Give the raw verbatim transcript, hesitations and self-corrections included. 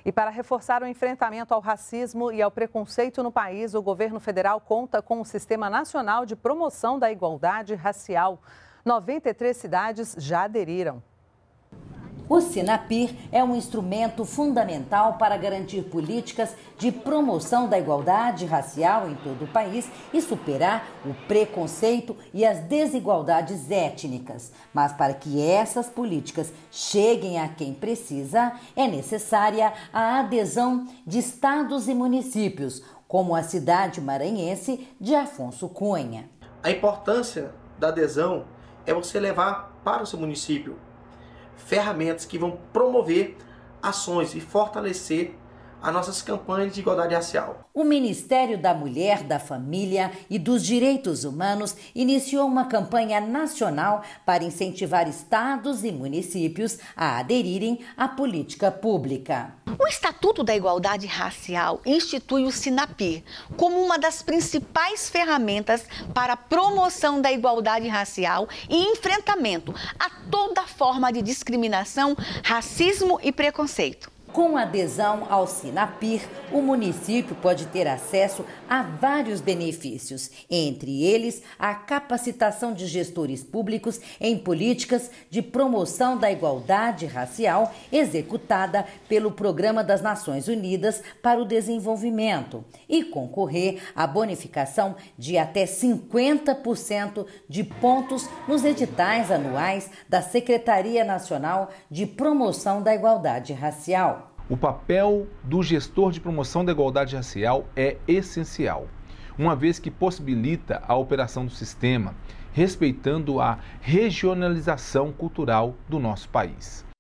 E para reforçar o enfrentamento ao racismo e ao preconceito no país, o governo federal conta com o Sistema Nacional de Promoção da Igualdade Racial. noventa e três cidades já aderiram. O Sinapir é um instrumento fundamental para garantir políticas de promoção da igualdade racial em todo o país e superar o preconceito e as desigualdades étnicas. Mas para que essas políticas cheguem a quem precisa, é necessária a adesão de estados e municípios, como a cidade maranhense de Afonso Cunha. A importância da adesão é você levar para o seu município ferramentas que vão promover ações e fortalecer as nossas campanhas de igualdade racial. O Ministério da Mulher, da Família e dos Direitos Humanos iniciou uma campanha nacional para incentivar estados e municípios a aderirem à política pública. O Estatuto da Igualdade Racial institui o Sinapir como uma das principais ferramentas para a promoção da igualdade racial e enfrentamento a toda forma de discriminação, racismo e preconceito. Com adesão ao Sinapir, o município pode ter acesso a vários benefícios, entre eles a capacitação de gestores públicos em políticas de promoção da igualdade racial executada pelo Programa das Nações Unidas para o Desenvolvimento e concorrer à bonificação de até cinquenta por cento de pontos nos editais anuais da Secretaria Nacional de Promoção da Igualdade Racial. O papel do gestor de promoção da igualdade racial é essencial, uma vez que possibilita a operação do sistema, respeitando a regionalização cultural do nosso país.